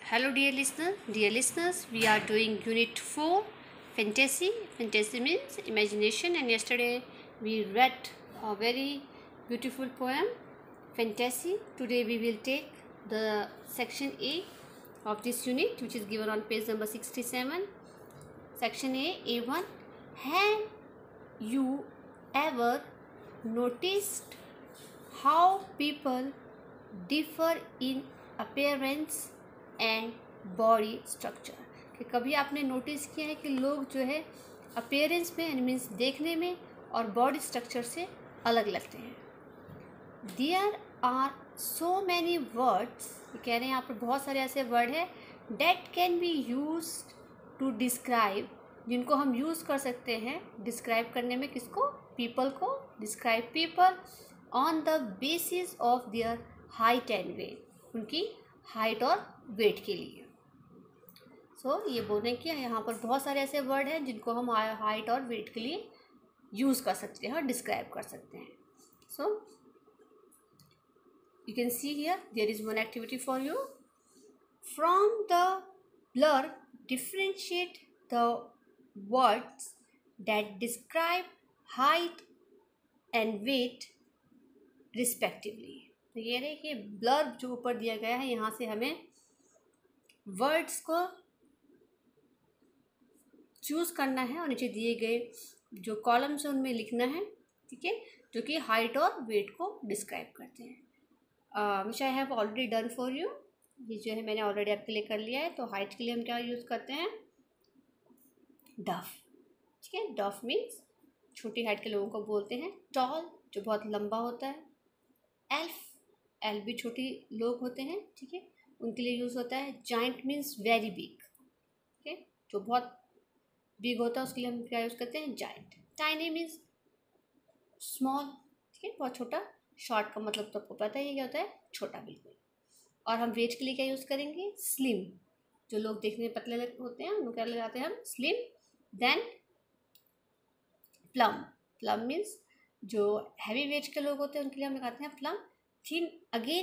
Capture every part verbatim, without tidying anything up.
Hello dear listener, dear listeners, we are doing unit four, fantasy. Fantasy means imagination, and yesterday we read a very beautiful poem, fantasy. Today we will take the section A of this unit, which is given on page number sixty-seven. Section A, A one. Have you ever noticed how people differ in appearance and body structure? कि कभी आपने notice किया है कि लोग जो है appearance में यानी मीन्स देखने में और बॉडी स्ट्रक्चर से अलग लगते हैं. There are so many words, कह रहे हैं यहाँ पर बहुत सारे ऐसे वर्ड हैं that can be use to describe, जिनको हम यूज़ कर सकते हैं डिस्क्राइब करने में. किसको? पीपल को. Describe people on the basis of their height and weight, उनकी हाइट और वेट के लिए. सो so, ये बोलने की यहाँ पर बहुत सारे ऐसे वर्ड हैं जिनको हम हाइट और वेट के लिए यूज़ कर सकते हैं और डिस्क्राइब कर सकते हैं. So you can see here there is one activity for you. From the blur differentiate the words that describe height and weight respectively. तो ये रहे कि ब्लर जो ऊपर दिया गया है यहाँ से हमें वर्ड्स को चूज़ करना है और नीचे दिए गए जो कॉलम्स हैं उनमें लिखना है. ठीक है, जो कि हाइट और वेट को डिस्क्राइब करते हैं. Which I have already done for you. ये जो है मैंने ऑलरेडी आपके लिए कर लिया है. तो हाइट के लिए हम क्या यूज़ करते हैं? डफ. ठीक है, डफ मीन्स छोटी हाइट के लोगों को बोलते हैं. टॉल जो बहुत लंबा होता है. एल्फ, एल्फ भी छोटी लोग होते हैं. ठीक है, उनके लिए यूज़ होता है. Giant means very big. ठीक है, जो बहुत बिग होता है उसके लिए हम क्या यूज़ करते हैं? जाइंट. Tiny means small. ठीक है, बहुत छोटा. शॉर्ट का मतलब तो आपको पता ही क्या होता है? छोटा बिल्कुल. और हम वेट के लिए क्या यूज़ करेंगे? स्लिम. जो लोग देखने में पतले होते हैं उनको क्या लगाते हैं हम? Slim. Then plump. Plump means जो हैवी वेट के लोग होते हैं उनके लिए हम लगाते हैं प्लम. थिन अगेन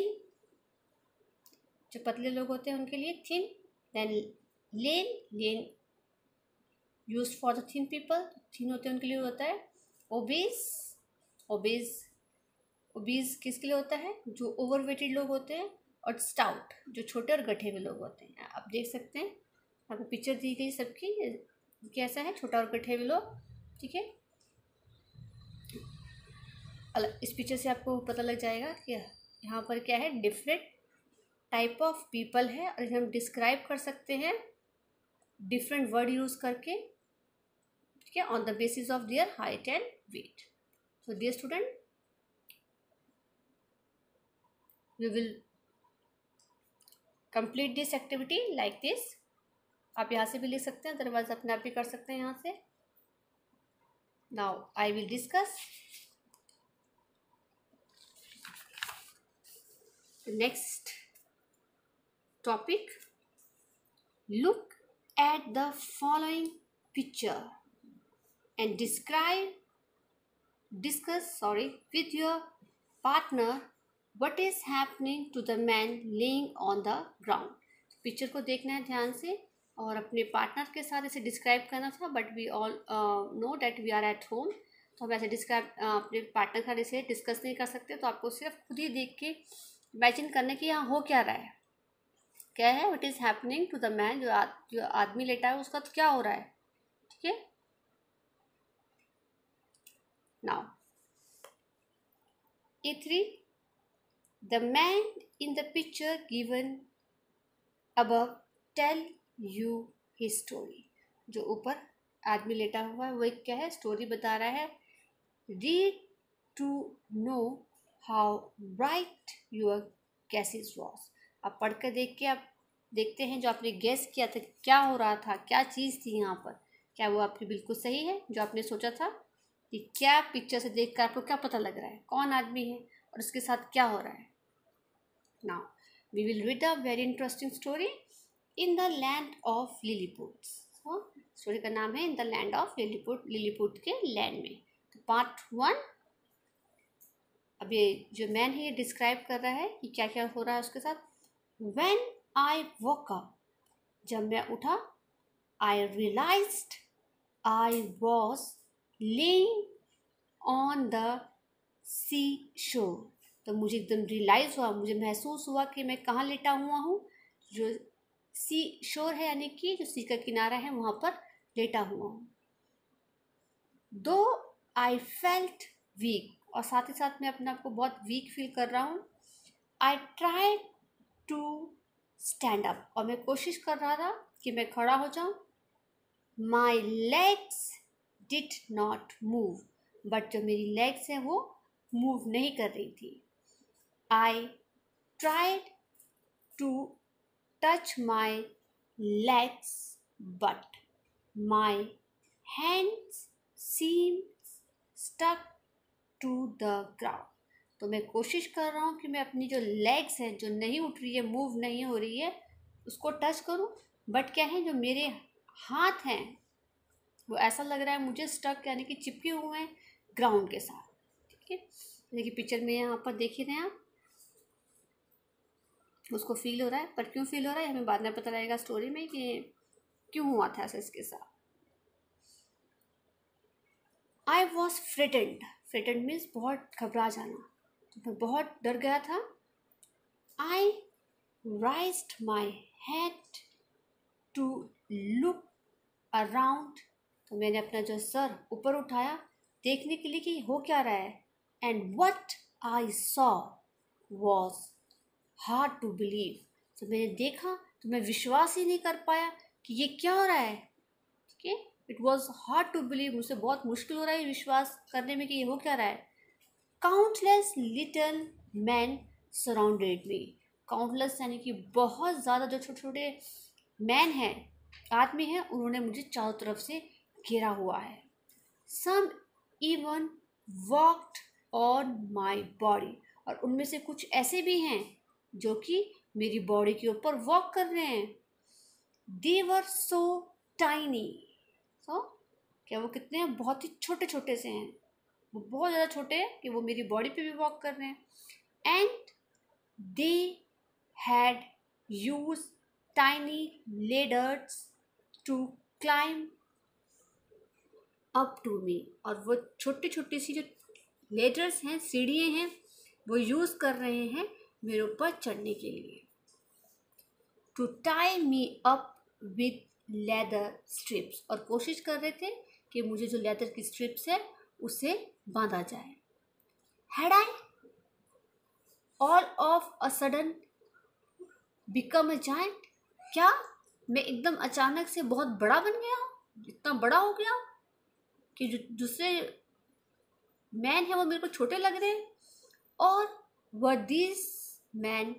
जो पतले लोग होते हैं उनके लिए thin. Then lean. Lean use for the thin people. Thin होते हैं उनके लिए होता है ओबेस. ओबेस ओबीज किसके लिए होता है? जो ओवरवेटेड लोग होते हैं. और स्टाउट जो छोटे और गठे हुए लोग होते हैं. आप देख सकते हैं आपको पिक्चर दी गई सबकी कैसा है, छोटा और गठे हुए लोग. ठीक है, अलग इस पिक्चर से आपको पता लग जाएगा कि यहाँ पर क्या है, डिफरेंट टाइप ऑफ पीपल है. और हम डिस्क्राइब कर सकते हैं डिफरेंट वर्ड यूज़ करके. ठीक है, on the basis of their height and weight. So dear student, we will complete this activity like this. आप यहाँ से भी लिख सकते हैं, अदरवाइज अपने आप भी कर सकते हैं यहाँ से. Now I will discuss next topic. Look at the following picture and describe discuss sorry with your partner what is happening to the man laying on the ground. Picture को देखना है ध्यान से और अपने पार्टनर के साथ इसे डिस्क्राइब करना था. But we all know that we are at home, तो हम ऐसे डिस्क्राइब अपने पार्टनर के साथ इसे डिस्कस नहीं कर सकते. तो आपको सिर्फ खुद ही देख के इमेजिन करने की यहाँ हो क्या रहा है. क्या है? What is happening to the man. जो आद, जो आदमी लेटा है उसका तो क्या हो रहा है. ठीक है, now A three. The man in the picture given above tell you his story. जो ऊपर आदमी लेटा हुआ है वो एक क्या है? स्टोरी बता रहा है. Read to know how right your guesses was. आप पढ़ कर देख के आप देखते हैं जो आपने गैस किया था क्या हो रहा था, क्या चीज़ थी यहाँ पर, क्या वो आपकी बिल्कुल सही है जो आपने सोचा था. कि क्या पिक्चर से देख कर आपको क्या पता लग रहा है, कौन आदमी है और उसके साथ क्या हो रहा है. Now we will read a very interesting story in the land of Lilliput. Story का नाम है in the land of Lilliput. Lilliput के लैंड में. तो पार्ट वन. अब ये जो मैन है ये डिस्क्राइब कर रहा है कि क्या क्या हो रहा है उसके साथ. व्हेन आई वोक अप जब मैं उठा, I realised I was laying on the sea shore. तो मुझे एकदम रियलाइज़ हुआ, मुझे महसूस हुआ कि मैं कहाँ लेटा हुआ हूँ, जो सी शोर है यानी कि जो सी का किनारा है वहाँ पर लेटा हुआ हूँ। दो आई फेल्ट वीक, और साथ ही साथ मैं अपने आप को बहुत वीक फील कर रहा हूँ। I try to stand up, और मैं कोशिश कर रहा था कि मैं खड़ा हो जाऊँ। My legs did not move, but जो मेरी लेग्स हैं वो मूव नहीं कर रही थी। I tried to touch my legs but my hands seem stuck to the ground. तो मैं कोशिश कर रहा हूँ कि मैं अपनी जो लेग्स हैं जो नहीं उठ रही है, मूव नहीं हो रही है, उसको टच करूँ, बट क्या है जो मेरे हाथ हैं वो ऐसा लग रहा है मुझे स्टक यानी कि चिपके हुए हैं ग्राउंड के साथ। ठीक है, देखिए पिक्चर में यहाँ पर देख ही रहे हैं आप, उसको फील हो रहा है, पर क्यों फील हो रहा है हमें बाद में पता लगेगा स्टोरी में कि क्यों हुआ था ऐसा इसके साथ। आई वॉज फ्रिटेंड, फ्रिटेंड मीन्स बहुत घबरा जाना, तो मैं बहुत डर गया था। I raised my head to look around, तो मैंने अपना जो सर ऊपर उठाया देखने के लिए कि हो क्या रहा है। And what I saw was hard to believe, तो मैंने देखा तो मैं विश्वास ही नहीं कर पाया कि ये क्या हो रहा है। ठीक है, it was hard to believe, मुझे बहुत मुश्किल हो रहा है विश्वास करने में कि ये हो क्या रहा है। Countless little man surrounded me, countless यानी कि बहुत ज़्यादा जो छोटे छोटे मैन हैं, आदमी हैं, उन्होंने मुझे चारों तरफ से घेरा हुआ है। Some even walked on my body, और उनमें से कुछ ऐसे भी हैं जो कि मेरी बॉडी के ऊपर वॉक कर रहे हैं। दे वर सो टाइनी, सो क्या वो कितने हैं, बहुत ही छोटे छोटे से हैं, वो बहुत ज़्यादा छोटे हैं कि वो मेरी बॉडी पे भी वॉक कर रहे हैं। And they had use tiny ladders to climb up to me, और वो छोटी छोटी सी जो लेडर्स हैं, सीढ़ियाँ हैं, वो यूज़ कर रहे हैं मेरे ऊपर चढ़ने के लिए। To tie me up with leather strips, और कोशिश कर रहे थे कि मुझे जो लेदर की स्ट्रिप्स है उसे बांधा जाए। Had I all of a sudden become a giant, क्या मैं एकदम अचानक से बहुत बड़ा बन गया हूँ, इतना बड़ा हो गया कि जो दूसरे मैन है वो मेरे को छोटे लग रहे हैं। और वर दिस मैन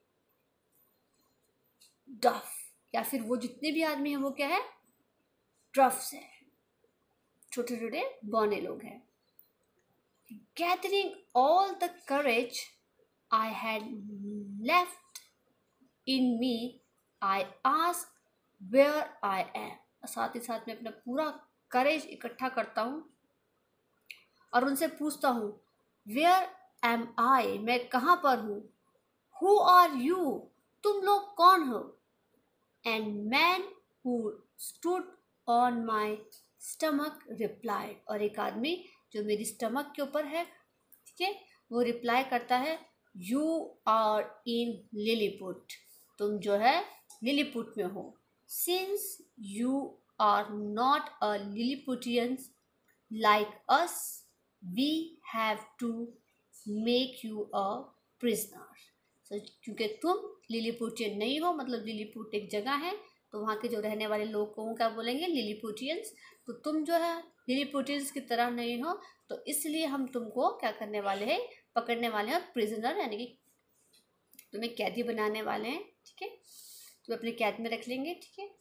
डफ, या फिर वो जितने भी आदमी हैं वो क्या है, ड्रफ्स है, छोटे छोटे बौने लोग हैं। Gathering all the courage I had left in me, I ask where I am, साथ ही साथ में अपना पूरा करेज इकट्ठा करता हूँ और उनसे पूछता हूँ वेयर एम आई, मैं कहाँ पर हूँ। हु आर यू, तुम लोग कौन हो। And man who stood on my stomach replied, और एक आदमी जो मेरी स्टमक के ऊपर है, ठीक है, वो रिप्लाई करता है यू आर इन लिलीपुट, तुम जो है लिलीपुट में हो। Since you are not a Lilliputians like us, we have to make you a prisoner. So क्योंकि तुम लिलीपुटियन नहीं हो, मतलब लिलीपुट एक जगह है, तो वहाँ के जो रहने वाले लोग को क्या बोलेंगे, लिलीपुटियंस। तो तुम जो है लिलीपुटियंस की तरह नहीं हो, तो इसलिए हम तुमको क्या करने वाले हैं, पकड़ने वाले हैं, प्रिजनर यानी कि तुम्हें कैदी बनाने वाले हैं। ठीक है, तो अपने कैद में रख लेंगे। ठीक है,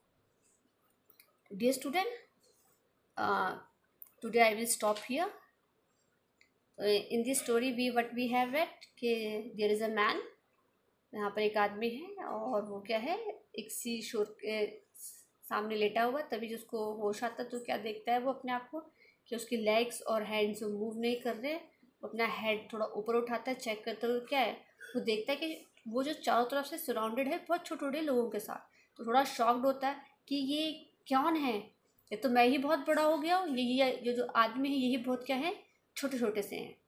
dear student, today I will stop here. In this story we what we have read कि देयर इज़ अ मैन, यहाँ पर एक आदमी है और वो क्या है, एक सी शोर के सामने लेटा हुआ। तभी जिसको होश आता तो क्या देखता है वो अपने आप को कि उसकी लेग्स और हैंड्स मूव नहीं कर रहे। वो अपना हेड थोड़ा ऊपर उठाता है, चेक करता है, क्या है वो देखता है कि वो जो चारों तरफ से सराउंडेड है बहुत छोटे छोटे लोगों के साथ। तो थोड़ा शॉक्ड होता है कि ये कौन है, ये तो मैं ही बहुत बड़ा हो गया हूँ, ये ये जो जो आदमी है यही बहुत क्या है, छोटे छोटे से हैं,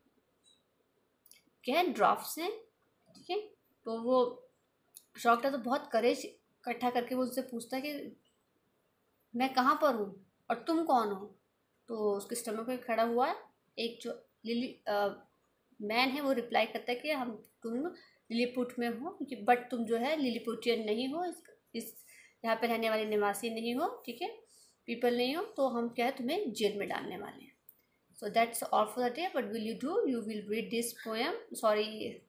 क्या है, ड्राफ्ट्स हैं, ठीक है। तो वो शॉक्ड है, तो बहुत करेज इकट्ठा करके वो उससे पूछता है कि मैं कहाँ पर हूँ और तुम कौन हो। तो उसके स्टमक पे खड़ा हुआ एक जो लिली मैन है वो रिप्लाई करता है कि हम तुम लिलीपुट में हो, क्योंकि बट तुम जो है लिलीपुटियन नहीं हो, इस, इस यहाँ पे रहने वाले निवासी नहीं हो, ठीक है, पीपल नहीं हो, तो हम क्या है तुम्हें जेल में डालने वाले हैं। So that's all for the day, but will you do, you will read this poem, sorry